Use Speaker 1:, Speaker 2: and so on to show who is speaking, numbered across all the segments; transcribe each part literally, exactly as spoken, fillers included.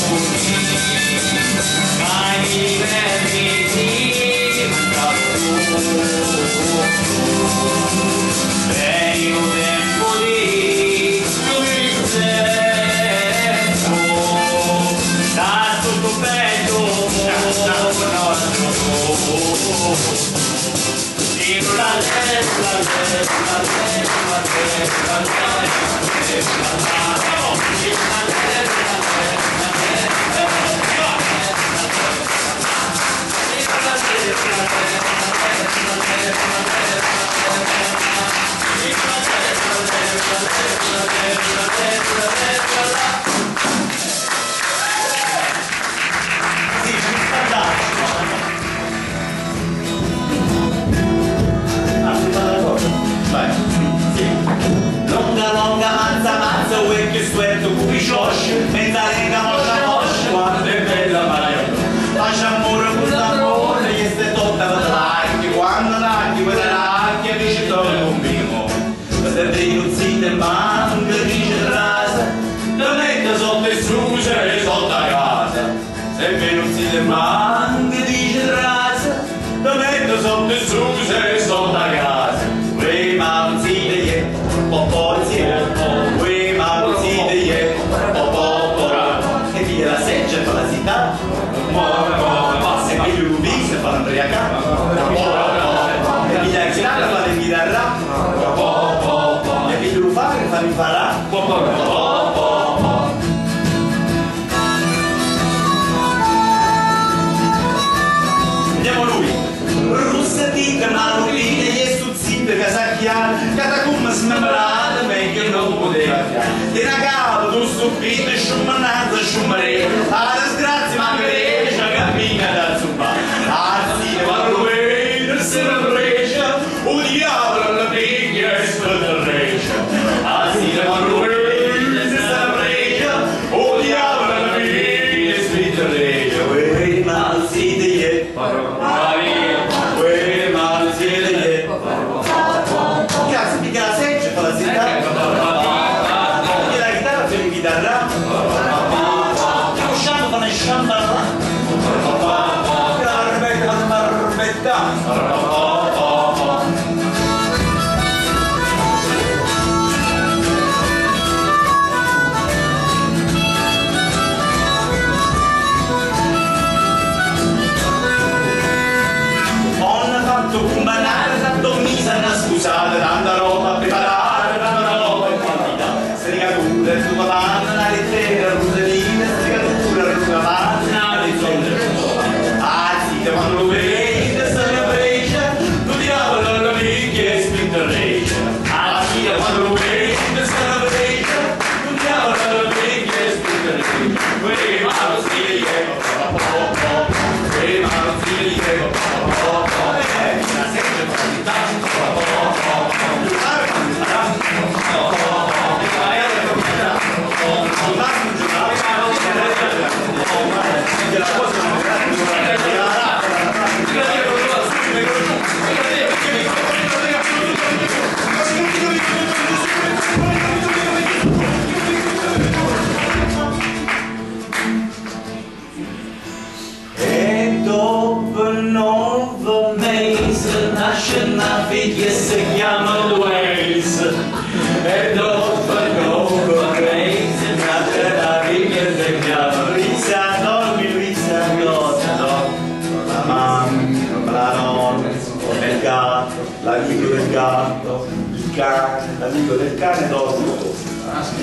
Speaker 1: L'amico del cane dorme. Ah, sì.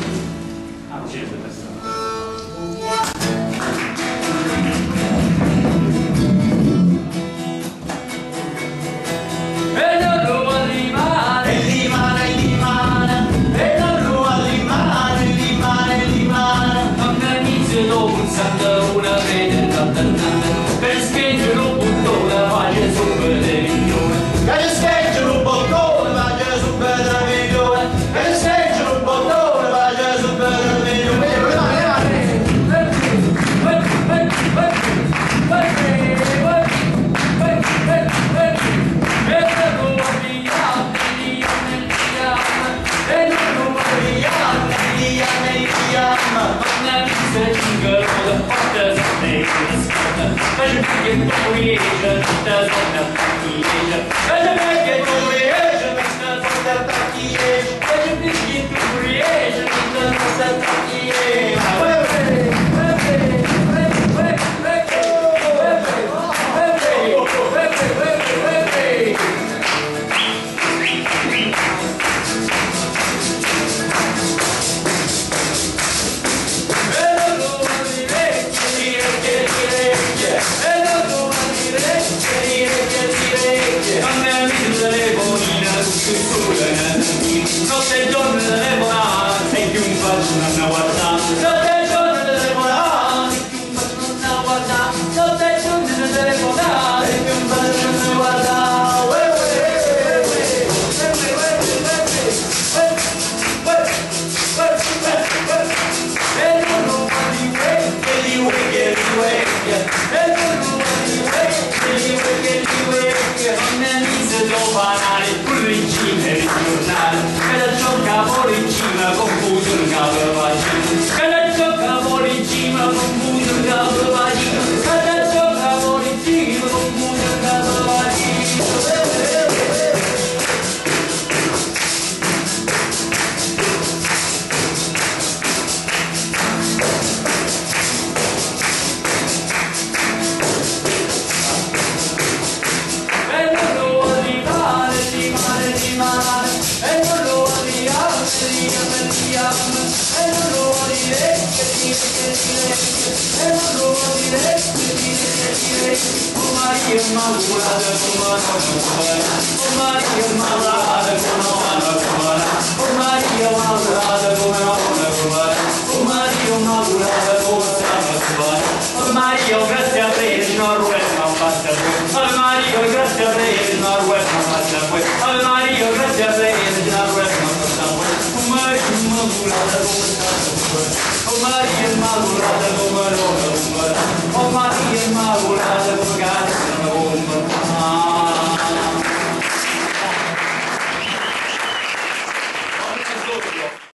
Speaker 1: Ah, sì,
Speaker 2: e non ruba rimane,
Speaker 1: e rimane, rimane,
Speaker 2: e non ruba rimane, rimane, rimane. Quando inizio dopo un santo una vede per spingere un bottone faccia su per le milioni.
Speaker 1: che spinge un bottone, faccia su per le milioni, che spinge un bottone, faccia
Speaker 2: fiamma, una vista jingle all the porters of nations. But you make it for creation, does not package. But you make it for creation, does not package. But you make it for creation, does not package. Notte e giorno delle volate, che un bacio non guarda. Notte e giorno delle volate, che un bacio non guarda. Notte e giorno delle volate, che un bacio non guarda. E non lo guardi, che li vuoi, che li vuoi. E non lo guardi, che li vuoi, che li vuoi. Non ne mise do banale, purricine di giornale. Caporicina, confuso il capo vagino. Cada ciò caporicina, confuso il capo vagino. Cada ciò caporicina, confuso il capo vagino. E non lo arrivare, di mare, di mare. E non lo e non lo vuoi dire, che dire, che dire, e non lo vuoi dire, che dire, che dire. Oh Maria Immacolata, come non oh Maria Immacolata, come non oh Maria Immacolata, come non oh Maria Immacolata, come non oh Maria, grazie a te, non ruota, non basta più. Oh Maria, grazie a te, non ruota, non basta più. Oh Maria, grazie a te, non ruota, non basta più. Oh Maria Immacolata, come oh Maria Immacolata, come